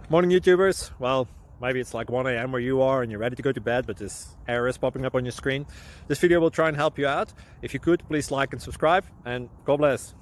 Morning YouTubers. Well, maybe it's like 1 a.m. where you are and you're ready to go to bed, but this error is popping up on your screen. This video will try and help you out. If you could, please like and subscribe, and God bless.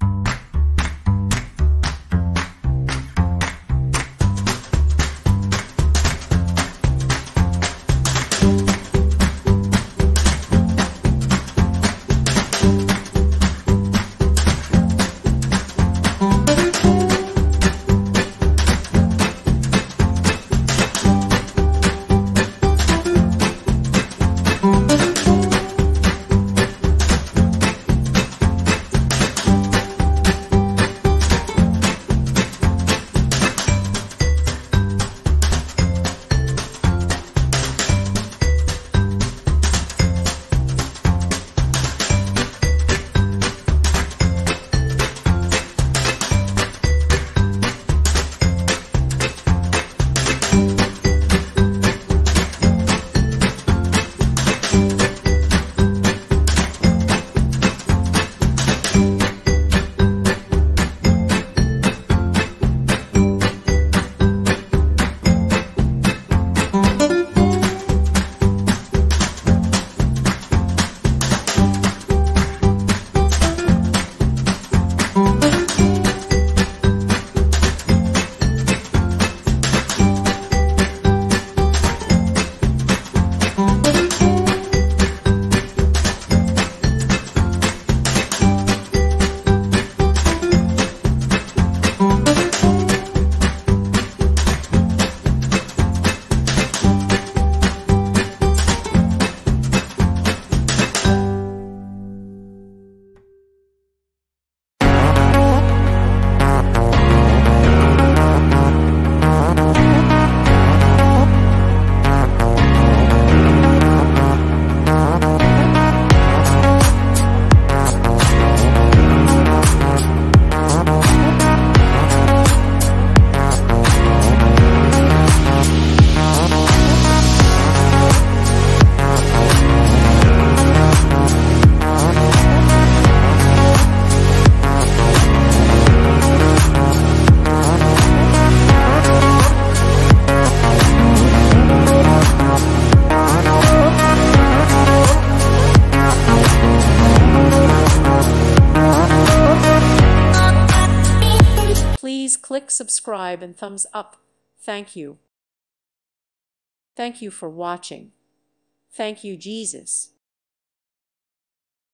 Please click subscribe and thumbs up. Thank you. Thank you for watching. Thank you, Jesus.